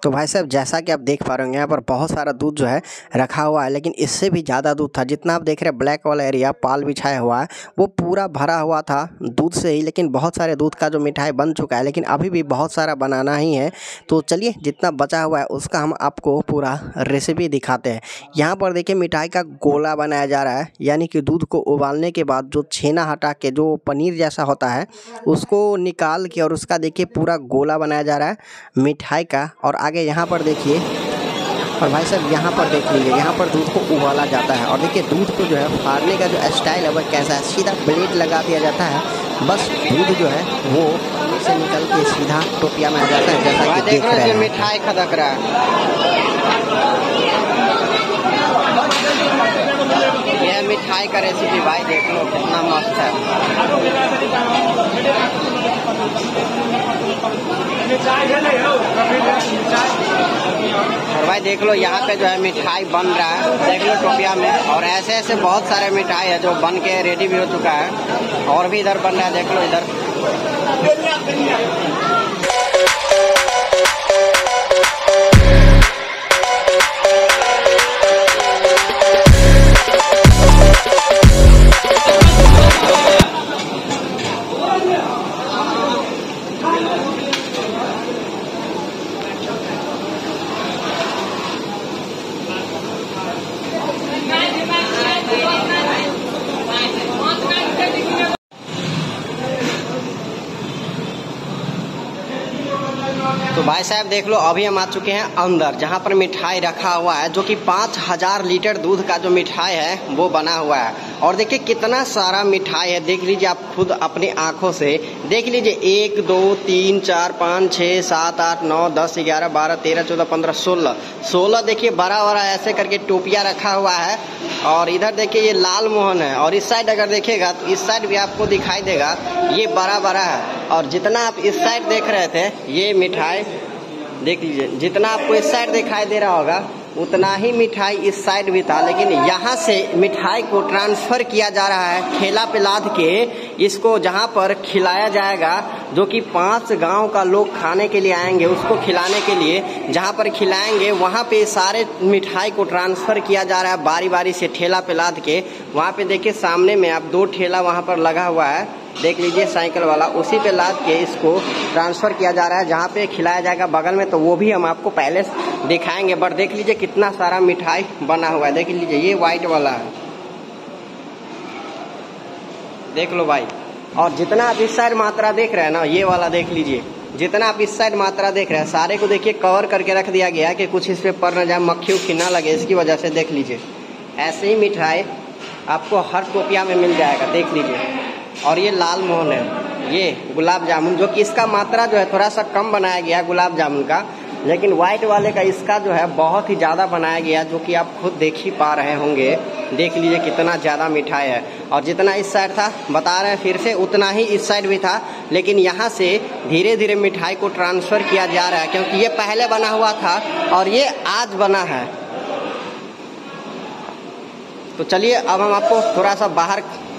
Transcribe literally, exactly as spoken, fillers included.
तो भाई साहब जैसा कि आप देख पा रहे होंगे यहाँ पर बहुत सारा दूध जो है रखा हुआ है, लेकिन इससे भी ज़्यादा दूध था। जितना आप देख रहे हैं ब्लैक वाला एरिया पाल बिछाया हुआ है वो पूरा भरा हुआ था दूध से ही, लेकिन बहुत सारे दूध का जो मिठाई बन चुका है, लेकिन अभी भी बहुत सारा बनाना ही है। तो चलिए जितना बचा हुआ है उसका हम आपको पूरा रेसिपी दिखाते हैं। यहाँ पर देखिए मिठाई का गोला बनाया जा रहा है, यानी कि दूध को उबालने के बाद जो छेना हटा के जो पनीर जैसा होता है उसको निकाल के और उसका देखिए पूरा गोला बनाया जा रहा है मिठाई का। और आगे यहाँ पर देखिए, और भाई साहब यहाँ पर देख लीजिए, यहाँ पर दूध को उबाला जाता है। और देखिए दूध को जो है फाड़ने का जो स्टाइल है वह कैसा है, सीधा ब्लेड लगा दिया जाता है, बस दूध जो है वो से निकल के सीधा टोपिया में आ जाता है। जैसा कि देख रहे हैं मिठाई खदक रहा है, यह मिठाई का रेसिपी भाई देख लो कितना मस्त है। और भाई देख लो यहाँ पे जो है मिठाई बन रहा है, देख लो टोपिया में। और ऐसे ऐसे बहुत सारे मिठाई है जो बन के रेडी भी हो चुका है, और भी इधर बन रहा है, देख लो इधर। तो भाई साहब देख लो अभी हम आ चुके हैं अंदर, जहाँ पर मिठाई रखा हुआ है, जो कि पाँच हजार लीटर दूध का जो मिठाई है वो बना हुआ है। और देखिए कितना सारा मिठाई है, देख लीजिए आप खुद अपनी आंखों से देख लीजिए। एक दो तीन चार पाँच छः सात आठ नौ दस ग्यारह बारह तेरह चौदह पंद्रह सोलह सोलह देखिए बड़ा बड़ा ऐसे करके टोपिया रखा हुआ है। और इधर देखिए ये लाल मोहन है, और इस साइड अगर देखेगा तो इस साइड भी आपको दिखाई देगा ये बड़ा बड़ा है। और जितना आप इस साइड देख रहे थे ये मिठाई देख लीजिए, जितना आपको इस साइड दिखाई दे रहा होगा उतना ही मिठाई इस साइड भी था। लेकिन यहाँ से मिठाई को ट्रांसफर किया जा रहा है ठेला पे लाद के, इसको जहाँ पर खिलाया जाएगा, जो कि पांच गांव का लोग खाने के लिए आएंगे उसको खिलाने के लिए, जहाँ पर खिलाएंगे वहाँ पे सारे मिठाई को ट्रांसफर किया जा रहा है बारी बारी से ठेला पे लाद के। वहाँ पे देखिए सामने में आप दो ठेला वहाँ पर लगा हुआ है, देख लीजिए साइकिल वाला, उसी पे लाद के इसको ट्रांसफर किया जा रहा है जहाँ पे खिलाया जाएगा बगल में। तो वो भी हम आपको पहले दिखाएंगे, बट देख लीजिए कितना सारा मिठाई बना हुआ है। देख लीजिए ये व्हाइट वाला है, देख लो भाई। और जितना आप इस साइड मात्रा देख रहे हैं ना, ये वाला देख लीजिए, जितना आप इस साइड मात्रा देख रहे हैं सारे को देखिए कवर करके रख दिया गया कि कुछ इस पे पड़ न जाए, मक्खी उक्खी ना लगे, इसकी वजह से देख लीजिए ऐसे ही मिठाई आपको हर टोपिया में मिल जाएगा, देख लीजिए। और ये लाल मोहन है, ये गुलाब जामुन, जो कि इसका मात्रा जो है थोड़ा सा कम बनाया गया है गुलाब जामुन का, लेकिन व्हाइट वाले का इसका जो है बहुत ही ज़्यादा बनाया गया, जो कि आप खुद देख ही पा रहे होंगे। देख लीजिए कितना ज़्यादा मिठाई है। और जितना इस साइड था बता रहे हैं फिर से, उतना ही इस साइड भी था, लेकिन यहाँ से धीरे धीरे मिठाई को ट्रांसफ़र किया जा रहा है, क्योंकि ये पहले बना हुआ था और ये आज बना है। तो चलिए अब हम आपको थोड़ा सा बाहर